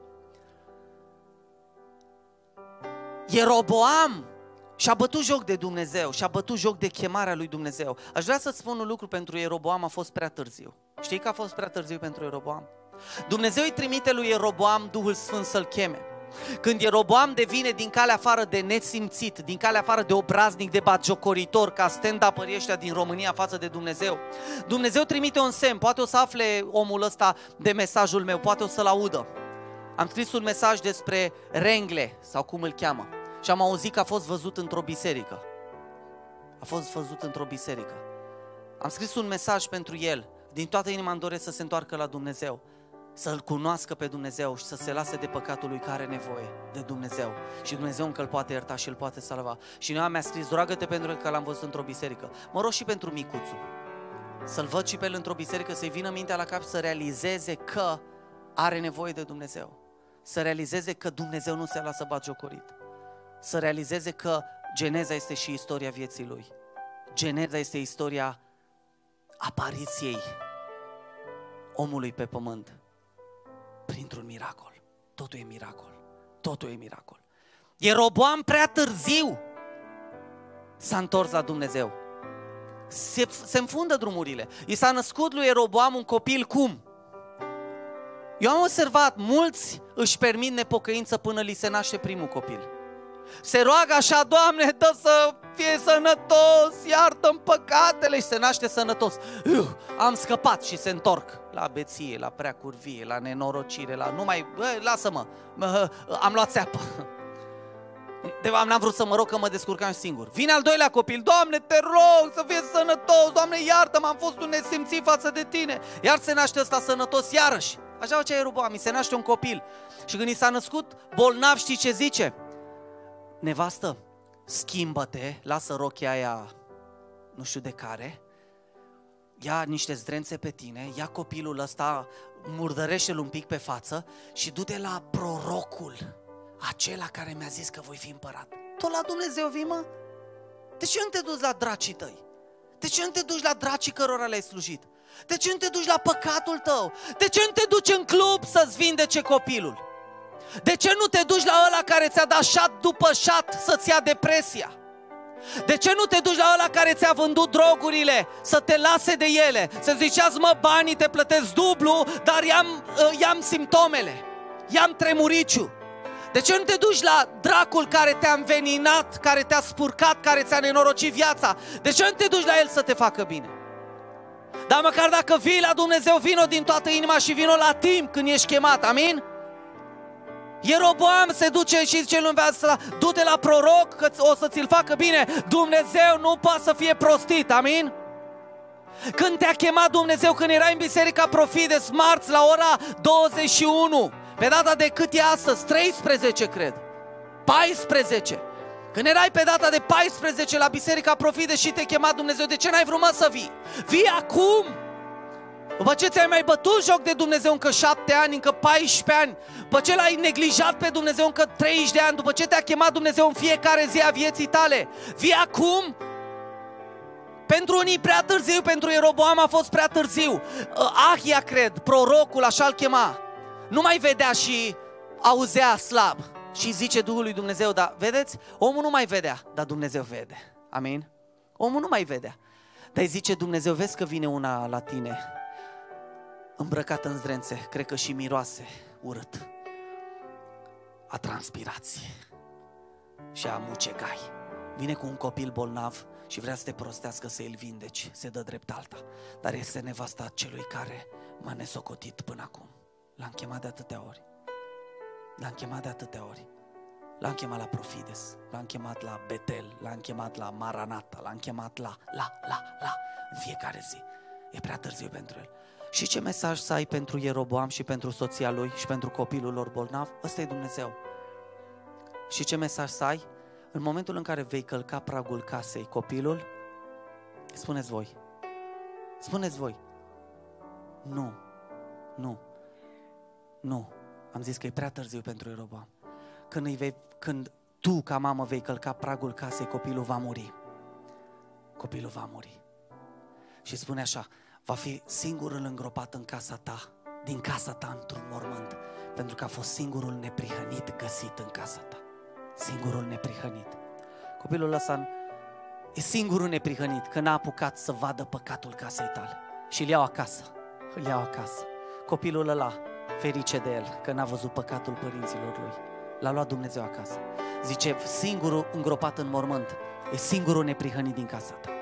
Ieroboam și-a bătut joc de Dumnezeu, și-a bătut joc de chemarea lui Dumnezeu. Aș vrea să-ți spun un lucru, pentru Ieroboam a fost prea târziu. Știi că a fost prea târziu pentru Ieroboam? Dumnezeu îi trimite lui Ieroboam Duhul Sfânt să-l cheme. Când Ieroboam devine din calea afară de nesimțit, din calea afară de obraznic, de batjocoritor, ca stand-up-ării ăștia din România față de Dumnezeu, Dumnezeu trimite un semn. Poate o să afle omul ăsta de mesajul meu, poate o să-l audă. Am scris un mesaj despre Rengle, sau cum îl cheamă, și am auzit că a fost văzut într-o biserică. a fost văzut într-o biserică. Am scris un mesaj pentru el. Din toată inima îmi doresc să se întoarcă la Dumnezeu, să-L cunoască pe Dumnezeu și să se lase de păcatul lui care are nevoie de Dumnezeu. Și Dumnezeu încă îl poate ierta și îl poate salva. Și Noa mi-a scris, roagă-te pentru că l-am văzut într-o biserică. Mă rog și pentru micuțul. Să-l văd și pe el într-o biserică, să-i vină mintea la cap, să realizeze că are nevoie de Dumnezeu. Să realizeze că Dumnezeu nu se lasă batjocorit. Să realizeze că Geneza este și istoria vieții lui. Geneza este istoria apariției omului pe pământ printr-un miracol. Totul e miracol. Totul e miracol. Ieroboam prea târziu s-a întors la Dumnezeu. Se înfundă drumurile. I s-a născut lui Ieroboam un copil cum? Eu am observat, mulți își permit nepocăință până li se naște primul copil. Se roagă așa, Doamne, dă să fie sănătos, iartă-mi păcatele, și se naște sănătos. Am scăpat și se întorc la beție, la preacurvie, la nenorocire, la lasă-mă, am luat țeapă. De fapt, n-am vrut să mă rog că mă descurcam singur. Vine al doilea copil, Doamne, te rog să fie sănătos, Doamne, iartă-mă, am fost un nesimțit față de Tine. Iar se naște ăsta sănătos, iarăși. Așa facea Ieroboam, mi se naște un copil. Și când i s-a născut bolnav, știi ce zice? Nevastă, schimbă-te, lasă rochia aia, nu știu de care, ia niște zdrențe pe tine, ia copilul ăsta, murdărește-l un pic pe față și du-te la prorocul acela care mi-a zis că voi fi împărat. Tot la Dumnezeu vii, mă? De ce nu te duci la dracii tăi? De ce nu te duci la dracii cărora le-ai slujit? De ce nu te duci la păcatul tău? De ce nu te duci în club să-ți vindece copilul? De ce nu te duci la ăla care ți-a dat șat după șat să-ți ia depresia? De ce nu te duci la ăla care ți-a vândut drogurile să te lase de ele? Să ziceați, mă, banii te plătesc dublu, dar i-am simptomele, i-am tremuriciu. De ce nu te duci la dracul care te-a înveninat, care te-a spurcat, care ți-a nenorocit viața? De ce nu te duci la el să te facă bine? Dar măcar dacă vii la Dumnezeu, vino din toată inima și vino la timp când ești chemat, amin? Ieroboam se duce și zice lumea asta, du-te la proroc că o să ți-l facă bine. Dumnezeu nu poate să fie prostit, amin? Când te-a chemat Dumnezeu, când erai în biserica Profides, marți la ora 21, pe data de cât e astăzi? 13, cred. 14. Când erai pe data de 14 la biserica Profides și te-a chemat Dumnezeu, de ce n-ai vrut, mă, să vii? Vii acum! După ce ți-ai mai bătut joc de Dumnezeu încă 7 ani, încă 14 ani, după ce l-ai neglijat pe Dumnezeu încă 30 de ani, după ce te-a chemat Dumnezeu în fiecare zi a vieții tale, vii acum? Pentru unii prea târziu, pentru Ieroboam a fost prea târziu. Ahia, cred, prorocul, așa-l chema, nu mai vedea și auzea slab. Și zice Duhul lui Dumnezeu, dar vedeți, omul nu mai vedea, dar Dumnezeu vede. Amin? Omul nu mai vedea. Dar îi zice Dumnezeu, vezi că vine una la tine îmbrăcată în zdrențe, cred că și miroase urât, a transpirație și a mucegai. Vine cu un copil bolnav și vrea să te prostească, să îl vindeci, se dă drept alta. Dar este nevasta celui care m-a nesocotit până acum. L-am chemat de atâtea ori. L-am chemat de atâtea ori. L-am chemat la Profides, l-am chemat la Betel, l-am chemat la Maranata, l-am chemat la în fiecare zi. E prea târziu pentru el. Și ce mesaj să ai pentru Ieroboam și pentru soția lui și pentru copilul lor bolnav? Ăsta e Dumnezeu. Și ce mesaj să ai? În momentul în care vei călca pragul casei copilul, spuneți voi. Spuneți voi. Nu. Am zis că e prea târziu pentru Ieroboam. Când tu, ca mamă, vei călca pragul casei, copilul va muri. Copilul va muri. Și spune așa, va fi singurul îngropat în casa ta, din casa ta într-un mormânt, pentru că a fost singurul neprihănit găsit în casa ta. Singurul neprihănit. Copilul ăsta e singurul neprihănit, că n-a apucat să vadă păcatul casei tale. Și îl iau acasă. Îl iau acasă. Copilul ăla, ferice de el, că n-a văzut păcatul părinților lui. L-a luat Dumnezeu acasă. Zice, singurul îngropat în mormânt e singurul neprihănit din casa ta.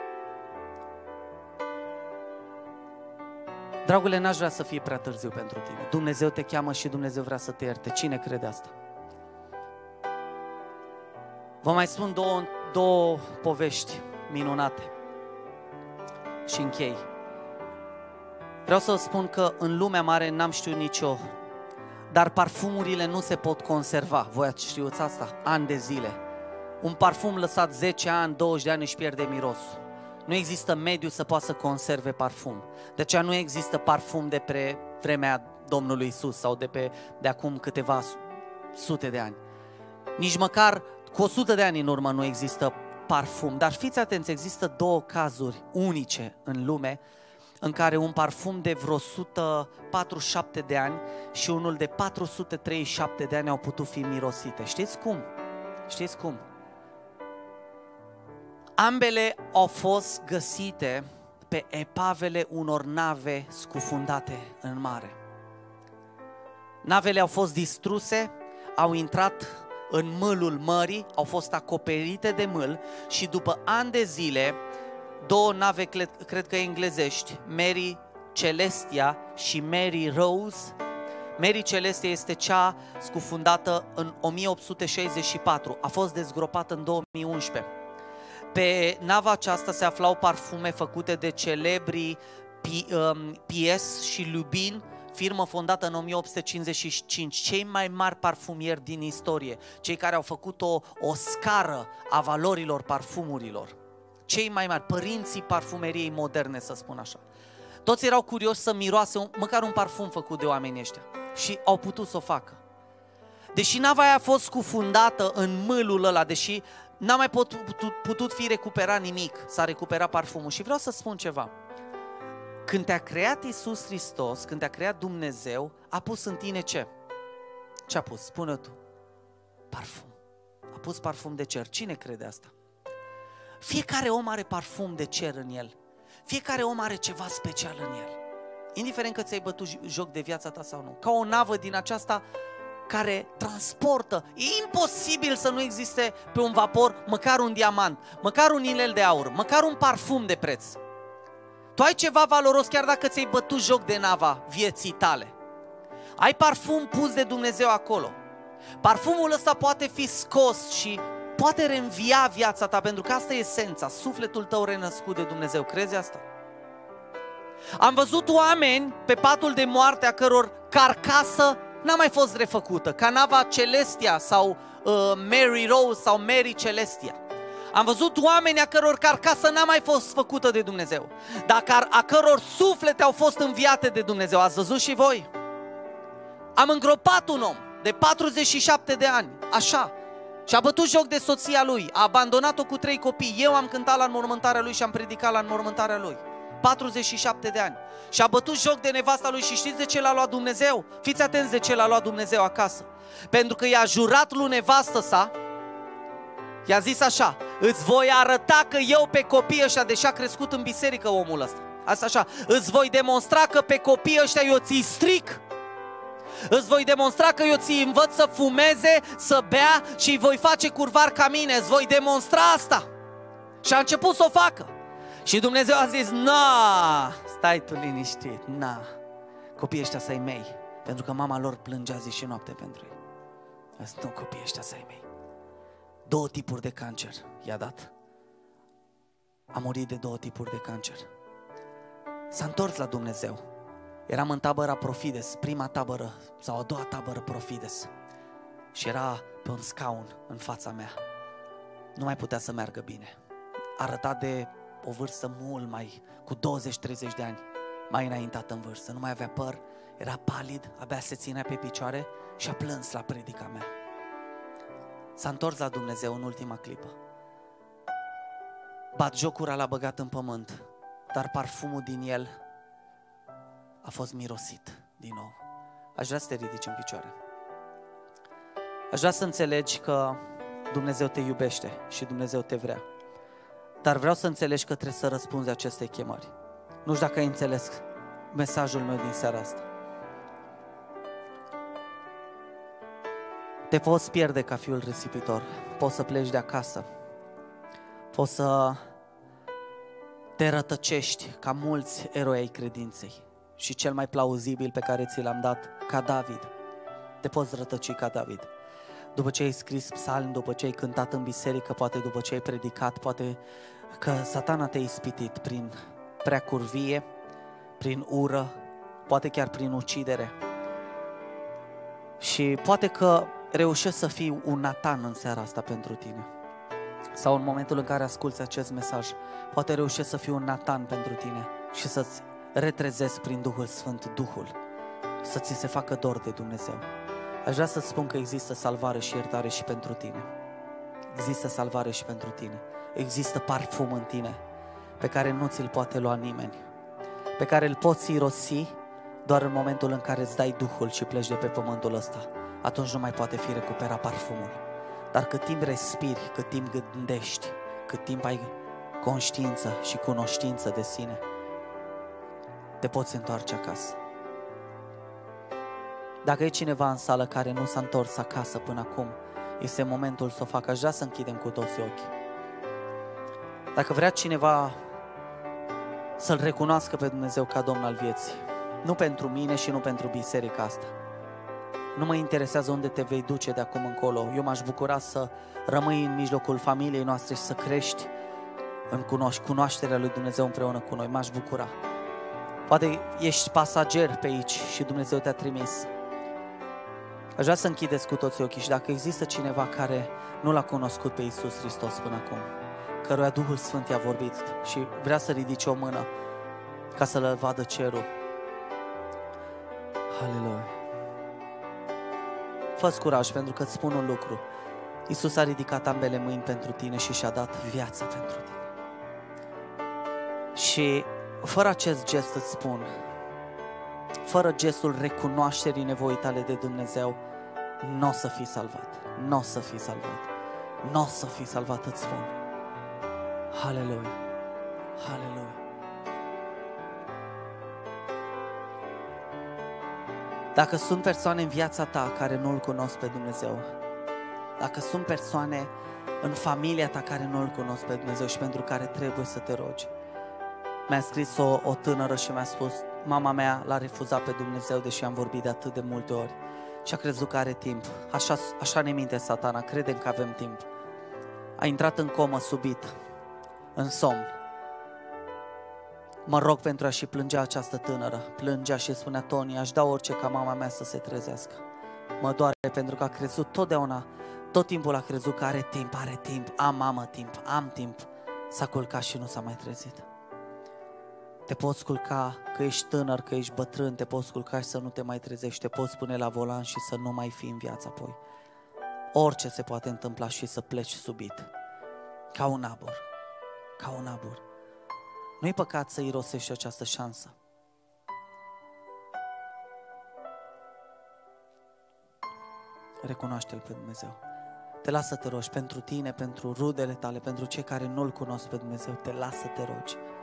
Dragule, n-aș vrea să fie prea târziu pentru tine. Dumnezeu te cheamă și Dumnezeu vrea să te ierte. Cine crede asta? Vă mai spun două povești. minunate. Și închei. Vreau să vă spun că în lumea mare n-am știut nicio, dar parfumurile nu se pot conserva. Voi ați știut asta? Ani de zile. Un parfum lăsat 10 ani, 20 de ani își pierde mirosul. Nu există mediu să poată să conserve parfum. De aceea nu există parfum de pe vremea Domnului Isus sau de acum câteva sute de ani. Nici măcar cu 100 de ani în urmă nu există parfum. Dar fiți atenți, există două cazuri unice în lume în care un parfum de vreo 147 de ani și unul de 437 de ani au putut fi mirosite. Știți cum? Știți cum? Ambele au fost găsite pe epavele unor nave scufundate în mare. Navele au fost distruse, au intrat în mâlul mării, au fost acoperite de mâl și după ani de zile, două nave, cred că englezești, Mary Celestia și Mary Rose. Mary Celestia este cea scufundată în 1864, a fost dezgropată în 2011. Pe nava aceasta se aflau parfume făcute de celebrii P.S. și Lubin, firmă fondată în 1855, cei mai mari parfumieri din istorie, cei care au făcut o scară a valorilor parfumurilor, cei mai mari, părinții parfumeriei moderne, să spun așa. Toți erau curioși să miroase măcar un parfum făcut de oamenii ăștia și au putut să o facă. Deși nava aia a fost scufundată în mâlul ăla, deși n-a mai putut fi recuperat nimic, s-a recuperat parfumul. Și vreau să spun ceva. Când te-a creat Iisus Hristos, când te-a creat Dumnezeu, a pus în tine ce? Ce a pus? Spune-o tu. Parfum. A pus parfum de cer. Cine crede asta? Fiecare om are parfum de cer în el. Fiecare om are ceva special în el. Indiferent că ți-ai bătut joc de viața ta sau nu. Ca o navă din aceasta care transportă. E imposibil să nu existe pe un vapor măcar un diamant, măcar un inel de aur, măcar un parfum de preț. Tu ai ceva valoros chiar dacă ți-ai bătut joc de nava vieții tale. Ai parfum pus de Dumnezeu acolo. Parfumul ăsta poate fi scos și poate reînvia viața ta, pentru că asta e esența, sufletul tău renăscut de Dumnezeu. Crezi asta? Am văzut oameni pe patul de moarte a căror carcasă n-a mai fost refăcută, ca nava Celestia sau Mary Rose sau Mary Celestia. Am văzut oameni a căror carcasă n-a mai fost făcută de Dumnezeu, dar a căror suflete au fost înviate de Dumnezeu. Ați văzut și voi? Am îngropat un om de 47 de ani, așa, și a bătut joc de soția lui, a abandonat-o cu 3 copii. Eu am cântat la înmormântarea lui și am predicat la înmormântarea lui. 47 de ani. Și a bătut joc de nevasta lui și știți de ce l-a luat Dumnezeu? Fiți atenți de ce l-a luat Dumnezeu acasă. Pentru că i-a jurat lui nevastă sa, i-a zis așa: îți voi arăta că eu pe copiii ăștia, deși a crescut în biserică omul ăsta, asta așa, îți voi demonstra că pe copiii ăștia eu ți-i stric. Îți voi demonstra că eu ți-i învăț să fumeze, să bea și îi voi face curvar ca mine. Îți voi demonstra asta. Și a început să o facă. Și Dumnezeu a zis: na, stai tu liniștit, na, copiii ăștia să-i mei. Pentru că mama lor plângea zi și noapte pentru ei. A zis: nu, copiii ăștia să-i mei. 2 tipuri de cancer i-a dat. A murit de 2 tipuri de cancer. S-a întors la Dumnezeu. Eram în tabăra Profides, prima tabără sau a doua tabără Profides. Și era pe un scaun în fața mea. Nu mai putea să meargă bine. Arăta de o vârstă mult mai, cu 20-30 de ani, mai înaintat în vârstă. Nu mai avea păr, era palid, abia se ținea pe picioare și a plâns la predica mea. S-a întors la Dumnezeu în ultima clipă. Batjocura l-a băgat în pământ, dar parfumul din el a fost mirosit din nou. Aș vrea să te ridici în picioare. Aș vrea să înțelegi că Dumnezeu te iubește și Dumnezeu te vrea. Dar vreau să înțelegi că trebuie să răspunzi acestei chemări. Nu știu dacă ai înțeles mesajul meu din seara asta. Te poți pierde ca fiul risipitor. Poți să pleci de acasă. Poți să te rătăcești ca mulți eroi ai credinței. Și cel mai plauzibil pe care ți l-am dat, ca David. Te poți rătăci ca David. după ce ai scris psalmi, după ce ai cântat în biserică, poate după ce ai predicat, poate că Satana te-a ispitit prin preacurvie, prin ură, poate chiar prin ucidere. Și poate că reușești să fii un Natan în seara asta pentru tine. Sau în momentul în care asculți acest mesaj, poate reușești să fii un Natan pentru tine și să-ți retrezezi prin Duhul Sfânt Duhul, să ți se facă dor de Dumnezeu. Aș vrea să spun că există salvare și iertare și pentru tine. Există salvare și pentru tine. Există parfum în tine pe care nu ți-l poate lua nimeni, pe care îl poți irosi doar în momentul în care îți dai Duhul și pleci de pe pământul ăsta. Atunci nu mai poate fi recuperat parfumul. Dar cât timp respiri, cât timp gândești, cât timp ai conștiință și cunoștință de sine, te poți întoarce acasă. Dacă e cineva în sală care nu s-a întors acasă până acum, este momentul să o facă. Aș vrea să închidem cu toți ochii. Dacă vrea cineva să-L recunoască pe Dumnezeu ca Domn al vieții, nu pentru mine și nu pentru biserica asta, nu mă interesează unde te vei duce de acum încolo. Eu m-aș bucura să rămâi în mijlocul familiei noastre și să crești în cunoașterea lui Dumnezeu împreună cu noi. M-aș bucura. Poate ești pasager pe aici și Dumnezeu te-a trimis. Aș vrea să închideți cu toții ochii și dacă există cineva care nu L-a cunoscut pe Iisus Hristos până acum, căruia Duhul Sfânt i-a vorbit și vrea să ridice o mână ca să-L vadă cerul. Aleluia! Fă-ți curaj, pentru că îți spun un lucru. Iisus a ridicat ambele mâini pentru tine și și-a dat viața pentru tine. Și fără acest gest îți spun, fără gestul recunoașterii nevoii tale de Dumnezeu, nu o să fii salvat. Nu o să fii salvat. Nu o să fii salvat, îți spun. Haleluia! Haleluia! Dacă sunt persoane în viața ta care nu-L cunosc pe Dumnezeu, dacă sunt persoane în familia ta care nu-L cunosc pe Dumnezeu și pentru care trebuie să te rogi. Mi-a scris o tânără și mi-a spus, mama mea l-a refuzat pe Dumnezeu, deși am vorbit de atât de multe ori și a crezut că are timp. Așa ne minte Satana, credem că avem timp. A intrat în comă subit, în somn. Mă rog pentru a și plângea această tânără. Plângea și spunea, Tony, aș da orice ca mama mea să se trezească. Mă doare pentru că a crezut totdeauna, tot timpul a crezut că are timp, am mamă timp, am timp. S-a culcat și nu s-a mai trezit. Te poți culca că ești tânăr, că ești bătrân, te poți culca și să nu te mai trezești, te poți pune la volan și să nu mai fii în viață apoi. Orice se poate întâmpla și să pleci subit, ca un abur, ca un abur. Nu-i păcat să irosești această șansă. Recunoaște-L pe Dumnezeu. Te lasă să te rogi pentru tine, pentru rudele tale, pentru cei care nu-L cunosc pe Dumnezeu. Te lasă să te rogi.